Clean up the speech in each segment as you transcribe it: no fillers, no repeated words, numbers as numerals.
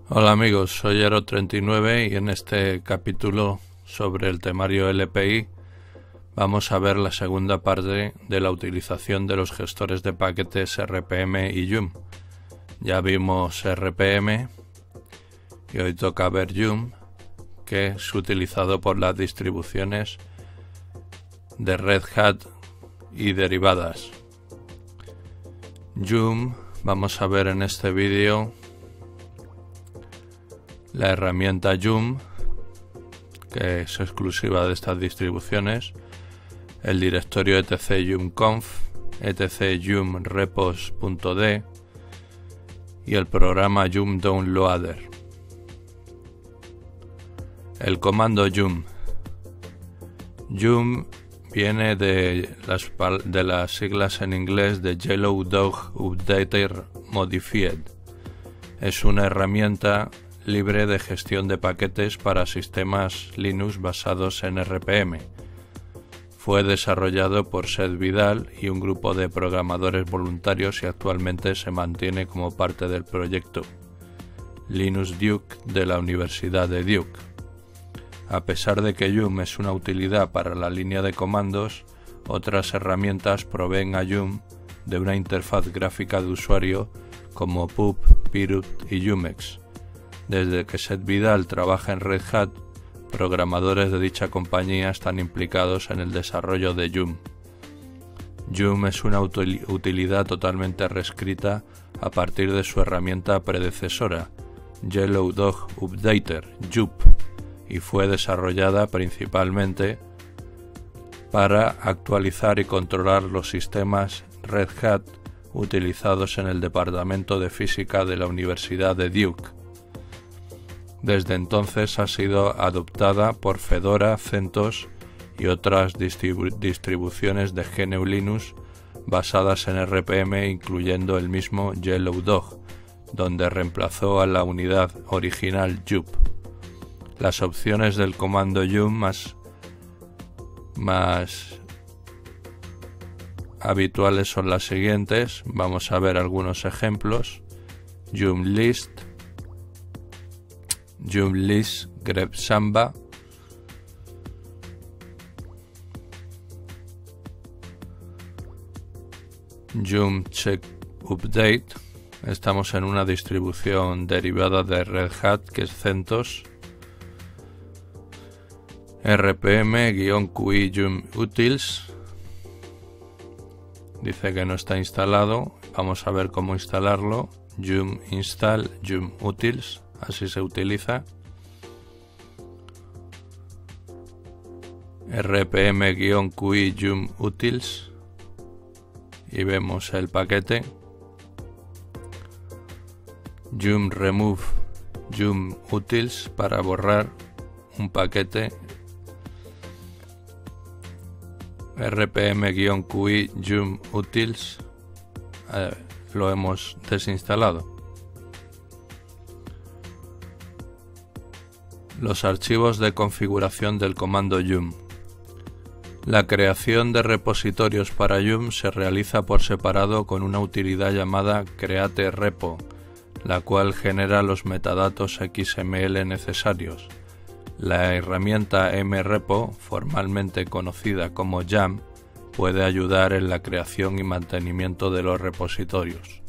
Hola amigos, soy Ero39 y en este capítulo sobre el temario LPI vamos a ver la segunda parte de la utilización de los gestores de paquetes RPM y Yum. Ya vimos RPM y hoy toca ver Yum, que es utilizado por las distribuciones de Red Hat y derivadas. Yum, vamos a ver en este vídeo la herramienta Yum, que es exclusiva de estas distribuciones, el directorio etc yum-conf, etc yum-repos.d y el programa Yum Downloader. El comando Yum. Yum viene de las siglas en inglés de Yellow Dog Updater Modified. Es una herramienta libre de gestión de paquetes para sistemas Linux basados en RPM. Fue desarrollado por Seth Vidal y un grupo de programadores voluntarios y actualmente se mantiene como parte del proyecto Linux Duke de la Universidad de Duke. A pesar de que Yum es una utilidad para la línea de comandos, otras herramientas proveen a Yum de una interfaz gráfica de usuario como pub, pirut y yumex. Desde que Seth Vidal trabaja en Red Hat, programadores de dicha compañía están implicados en el desarrollo de Yum. Yum es una utilidad totalmente reescrita a partir de su herramienta predecesora, Yellow Dog Updater, YUP, y fue desarrollada principalmente para actualizar y controlar los sistemas Red Hat utilizados en el Departamento de Física de la Universidad de Duke. Desde entonces ha sido adoptada por Fedora, CentOS y otras distribuciones de GNU Linux basadas en RPM, incluyendo el mismo Yellow Dog, donde reemplazó a la unidad original YUP. Las opciones del comando Yum más habituales son las siguientes. Vamos a ver algunos ejemplos. Yum List, Yum List grep samba, Yum check update. Estamos en una distribución derivada de Red Hat que es CentOS. RPM-QI Yum Utils. Dice que no está instalado. Vamos a ver cómo instalarlo. Yum install Yum Utils. Así se utiliza. RPM-QI Yum Utils. Y vemos el paquete. Yum remove Yum Utils para borrar un paquete. RPM-QI Yum Utils. Lo hemos desinstalado. Los archivos de configuración del comando Yum. La creación de repositorios para Yum se realiza por separado con una utilidad llamada create-repo, la cual genera los metadatos XML necesarios. La herramienta mrepo, formalmente conocida como YAM, puede ayudar en la creación y mantenimiento de los repositorios.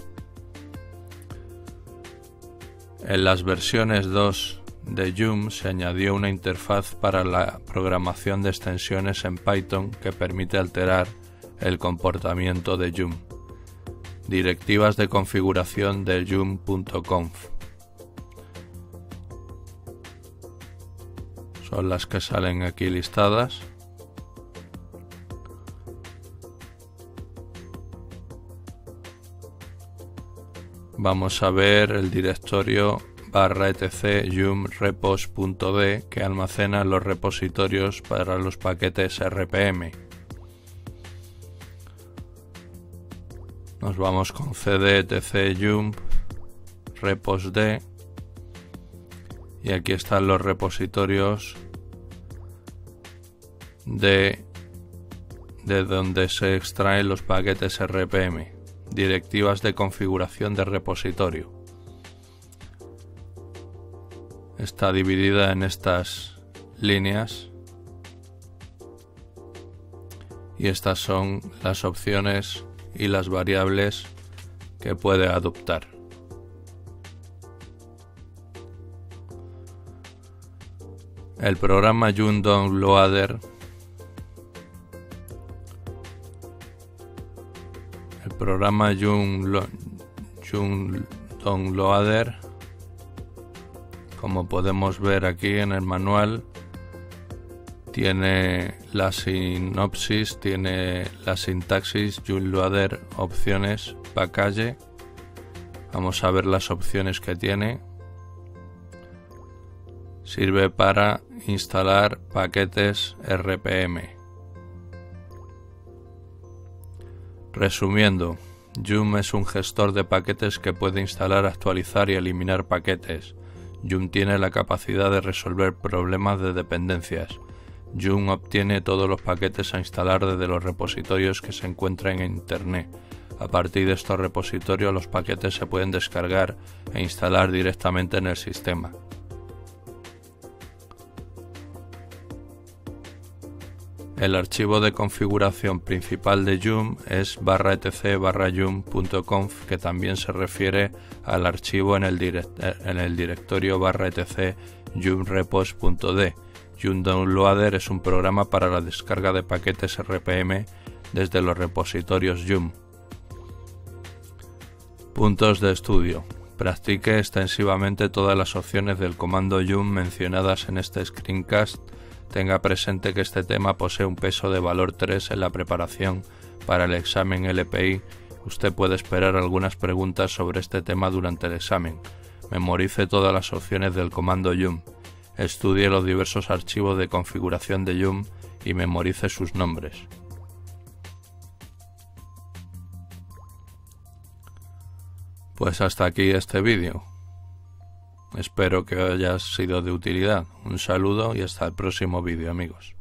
En las versiones 2 de Yum se añadió una interfaz para la programación de extensiones en Python que permite alterar el comportamiento de Yum. Directivas de configuración de yum.conf. Son las que salen aquí listadas. Vamos a ver el directorio /etc yum-repos.d que almacena los repositorios para los paquetes RPM. Nos vamos con cd etc yum repos-d y aquí están los repositorios de donde se extraen los paquetes RPM. Directivas de configuración de repositorio. está dividida en estas líneas y estas son las opciones y las variables que puede adoptar. El programa Joom Downloader Joom Downloader, como podemos ver aquí en el manual, tiene la sinopsis, tiene la sintaxis, Joom Loader, opciones, package. Vamos a ver las opciones que tiene. Sirve para instalar paquetes RPM. Resumiendo, Joom es un gestor de paquetes que puede instalar, actualizar y eliminar paquetes. Joom tiene la capacidad de resolver problemas de dependencias. Joom obtiene todos los paquetes a instalar desde los repositorios que se encuentran en Internet. A partir de estos repositorios, los paquetes se pueden descargar e instalar directamente en el sistema. El archivo de configuración principal de Joom es /etc/joom.conf, que también se refiere al archivo en el directorio /etc joomrepos.d. Joom Downloader es un programa para la descarga de paquetes RPM desde los repositorios Joom. Puntos de estudio. Practique extensivamente todas las opciones del comando Joom mencionadas en este screencast. Tenga presente que este tema posee un peso de valor 3 en la preparación para el examen LPI. Usted puede esperar algunas preguntas sobre este tema durante el examen. Memorice todas las opciones del comando Joom. Estudie los diversos archivos de configuración de Joom y memorice sus nombres. Pues hasta aquí este vídeo. Espero que haya sido de utilidad. Un saludo y hasta el próximo vídeo, amigos.